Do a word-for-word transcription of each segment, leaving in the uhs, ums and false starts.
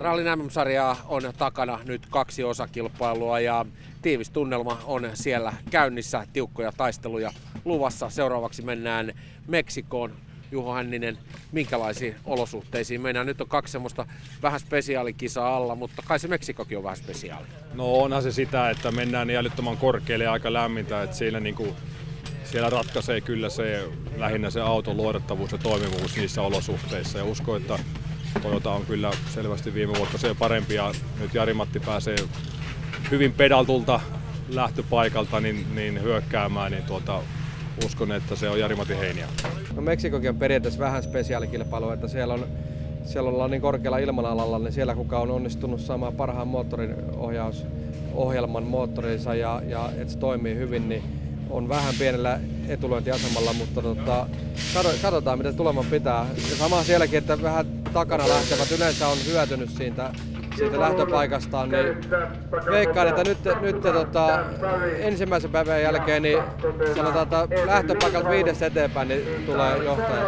Rallin M M-sarjaa on takana nyt kaksi osakilpailua ja tiivis tunnelma on siellä käynnissä, tiukkoja taisteluja luvassa. Seuraavaksi mennään Meksikoon. Juho Hänninen, minkälaisiin olosuhteisiin mennään? Nyt on kaksi semmoista vähän spesiaalikisaa alla, mutta kai se Meksikokin on vähän spesiaali. No onhan se sitä, että mennään niin älyttömän korkealle ja aika lämmintä, että siinä niinku, siellä ratkaisee kyllä se lähinnä se auton luotettavuus ja toimivuus niissä olosuhteissa. Ja uskon, että Toyota on kyllä selvästi viime vuotta se parempi ja nyt Jari-Matti pääsee hyvin pedaltulta lähtöpaikalta niin, niin hyökkäämään, niin tuota, uskon, että se on Jari-Matin heiniä. No Meksikokin on periaatteessa vähän spesiaalikilpailu, että siellä on siellä ollaan niin korkealla ilmanalalla, niin siellä kuka on onnistunut saamaan parhaan moottorin ohjausohjelman moottorinsa ja, ja että se toimii hyvin, niin on vähän pienellä etulyöntiasemalla, mutta tota, katsotaan mitä tuleman pitää. Ja sama sielläkin, että vähän takana lähtevät yleensä on hyötynyt siitä, siitä lähtöpaikastaan, niin veikkaan, että nyt, nyt tota, ensimmäisen päivän jälkeen niin sanotaan, että lähtöpaikalta viidestä eteenpäin niin tulee johtaja.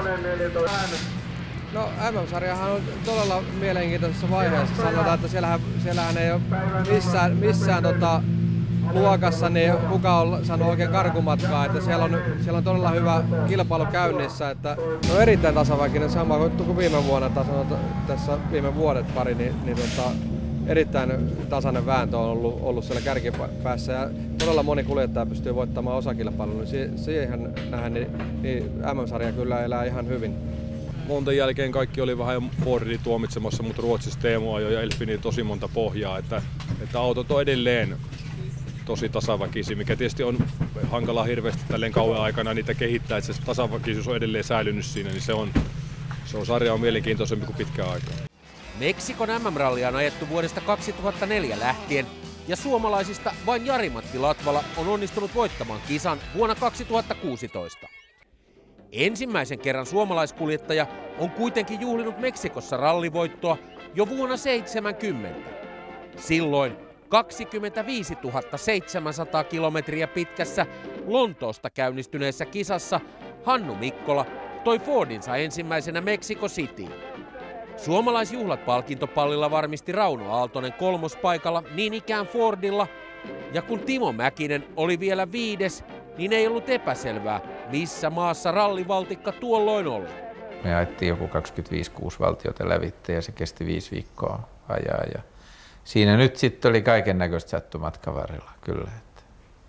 No M M-sarjahan on todella mielenkiintoisessa vaiheessa. Sanotaan, että siellähän, siellähän ei ole missään, missään tota, luokassa niin kuka on saanut oikein karkumatkaa. Että siellä, on, siellä on todella hyvä kilpailu käynnissä. Että on erittäin tasaväkinen, sama kuin viime vuonna, tai sanotaan, tässä viime vuodet pari, niin, niin tota, erittäin tasainen vääntö on ollut, ollut siellä kärkipäässä. Ja todella moni kuljettaja pystyy voittamaan osakilpailun. Niin siihen nähdään, niin, niin M M-sarja kyllä elää ihan hyvin. Monten jälkeen kaikki oli vähän Fordi tuomitsemassa, mutta Ruotsissa Teemu ajoi ja Elfini tosi monta pohjaa, että, että autot on edelleen tosi tasaväkisiä, mikä tietysti on hankala hirveästi tälleen kauan aikana niitä kehittää, että se tasaväkisyys on edelleen säilynyt siinä, niin se on, se on sarja on mielenkiintoisempi kuin pitkään aikaa. Meksikon M M-rallia on ajettu vuodesta kaksituhattaneljä lähtien ja suomalaisista vain Jari-Matti Latvala on onnistunut voittamaan kisan vuonna kaksituhattakuusitoista. Ensimmäisen kerran suomalaiskuljettaja on kuitenkin juhlinut Meksikossa rallivoittoa jo vuonna seitsemänkymmentä. Silloin kaksikymmentäviisituhatta seitsemänsataa kilometriä pitkässä Lontoosta käynnistyneessä kisassa Hannu Mikkola toi Fordinsa ensimmäisenä Mexico Cityin. Suomalaisjuhlat palkintopallilla varmisti Rauno Aaltonen kolmospaikalla niin ikään Fordilla, ja kun Timo Mäkinen oli vielä viides, niin ei ollut epäselvää, missä maassa rallivaltikka tuolloin oli. Me ajettiin joku kaksikymmentäviisi kuusi valtiota lävitse ja se kesti viisi viikkoa ajaa. Ja siinä nyt sitten oli kaiken näköistä sattu matkan varrella, kyllä. Että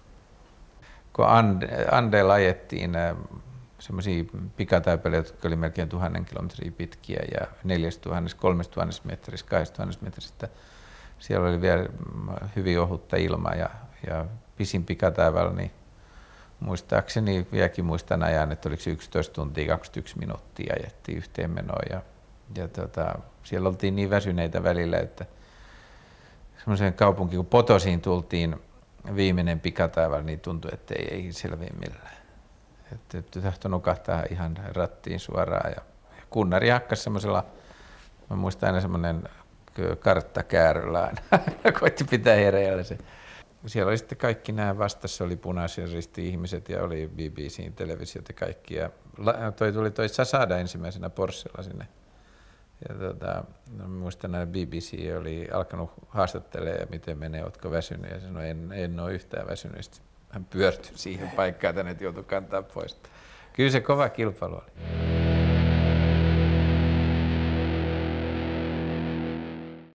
kun Andella ajettiin semmoisia pikataipaleita, jotka oli melkein tuhannen kilometriä pitkiä ja neljätuhatta, kolmetuhatta metrissä, kaksituhatta metristä. Siellä oli vielä hyvin ohutta ilmaa ja, ja pisin pikataivaalla, niin muistaakseni vieläkin muistan ajan, että oliko yksitoista tuntia kaksikymmentäyksi minuuttia ajettiin yhteenmenoon ja, ja tota, siellä oltiin niin väsyneitä välillä, että semmoiseen kaupunkiin kun Potosiin tultiin viimeinen pikataivaalla, niin tuntui, että ei, ei selviä millään. Että, että tahtoi nukahtaa ihan rattiin suoraan ja, ja kunnari hakkasi semmoisella, mä muistan aina semmoinen karttakääröllä aina, koitti pitää hereillä se. Siellä oli sitten kaikki nämä vastassa, oli punaisen ristin ihmiset ja oli B B C:n televisiot ja kaikki. Ja toi tuli toi Zasada ensimmäisenä Porschella sinne. Ja tota, muistan, että B B C oli alkanut haastattelemaan, miten menee, ootko väsynyt. Ja sanoi, en, en ole yhtään väsynyt. Sitten hän pyörtyi siihen paikkaan, että joutui kantaa pois. Kyllä se kova kilpailu oli.